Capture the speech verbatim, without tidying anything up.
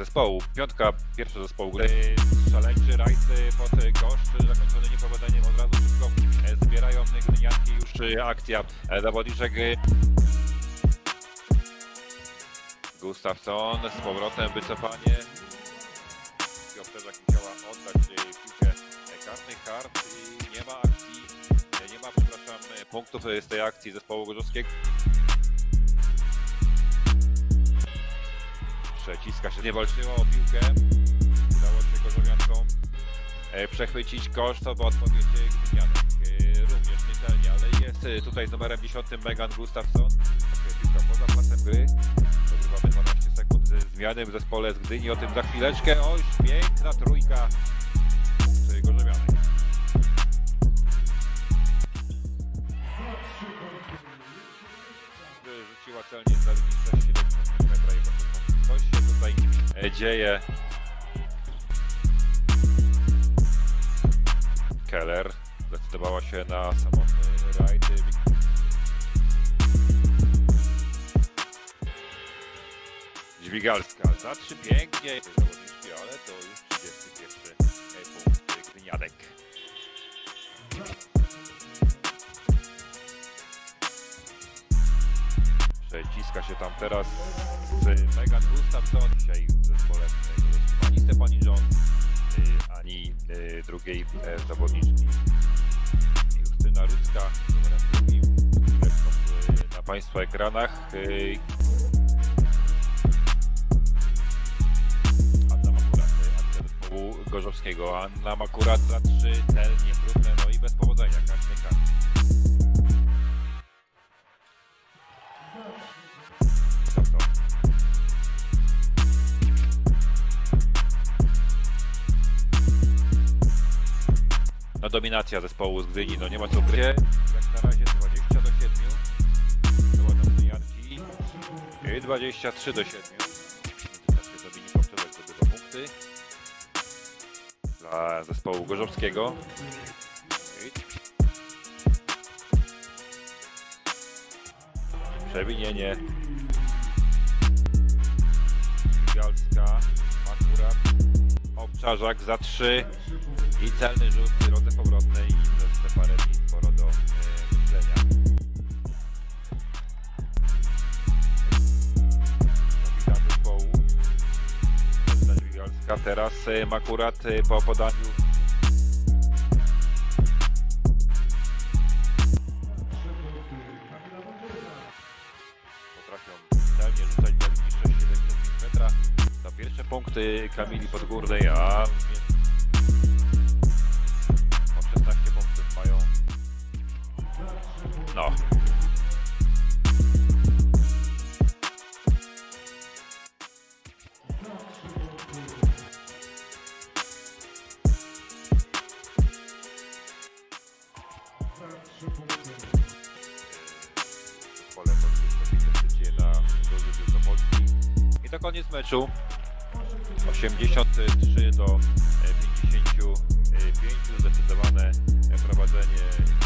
zespołu. Piątka, pierwszy zespołu. Szaleńczy rajd pod kosz, zakończony niepowodzeniem. Od razu szybko zbierają glinianki. Już akcja zawodniczek. Gustafsson z powrotem, wycofanie. Piotrzeżak musiała oddać piłkę karnych kart i nie ma akcji, nie ma, przepraszam, punktów z tej akcji zespołu gorzowskiego. Przeciska się, nie walczyło o piłkę. Udało się gorzowiankom przechwycić kosz, to by odpowiedź glinianek. Również niecelnie, ale jest tutaj z numerem dziesiątym Megan Gustafsson. Piłka poza pasem gry. Dogrywamy dwanaście sekund ze zmiany w zespole z Gdyni. O tym za chwileczkę. Oj, piękna trójka gorzowianek. Rzuciła celnie za linii siedemdziesiąt metra i coś się tutaj dzieje. Keller zdecydowała się na samotny rajd. Dźwigalska za trzy pięknie zawodniczki, ale to już trzydziesty pierwszy punkt glinianek. Przeciska się tam teraz z Megan Gustafsson. Dzisiaj w zespole ani Stephanie Jones, ani drugiej zawodniczki Justyna Rudzka z numerem drugim. Na Państwa ekranach. Gorzowskiego. Anna Makurat za trzy, celnie, trudne, no i bez powodzenia, każdy karty. No dominacja zespołu z Gdyni, no nie ma co ukryć. Jak na razie dwadzieścia do siedmiu. Była tam Gdynianki. I dwadzieścia trzy do siedmiu. Dominik Piotrzeżak zdobywa punkty dla zespołu gorzowskiego. Przewinienie. Galska, Makurat, Obczarzak za trzy i celny rzut w drodze powrotnej i przez te parę dni sporo do e, myślenia. Kapitan zespołu. Galska teraz e, Makurat e, po podaniu. Potrafią celnie rzucać do linii sześć przecinek siedemdziesiąt metra. To pierwsze punkty Kamili Podgórnej, a o szesnaście punktów mają. No. Pole podwyższone na Duży Wielkopolski. I to koniec meczu. osiemdziesiąt trzy do pięćdziesięciu pięciu. Zdecydowane prowadzenie